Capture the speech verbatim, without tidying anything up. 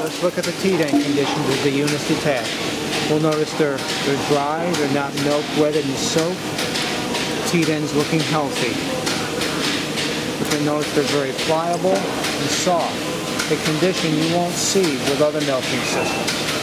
let's look at the teat end conditions as the unit's detached. We'll notice they're, they're dry, they're not milk wetted and soaked. Teat end's looking healthy. You can notice they're very pliable and soft, a condition you won't see with other milking systems.